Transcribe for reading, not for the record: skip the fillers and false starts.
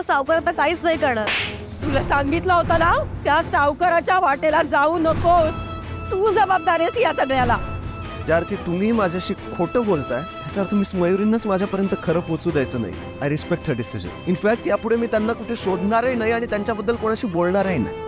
तो सावकार आता काहीच नाही करणार. तुला सांगितलं होतं ना, त्या सावकाराच्या वाटेला जाऊ नकोस. तू जबाबदार आहेस या सगळ्याला. ज्या अर्थी तुम्ही माझ्याशी खोटं बोलताय ह्याचा अर्थ मिस मयुरींनाच माझ्यापर्यंत खरं पोचू द्यायचं नाही. I respect her decision. In fact यापुढे मी त्यांना कुठे शोधणारही नाही आणि त्यांच्याबद्दल कोणाशी बोलणारही नाही.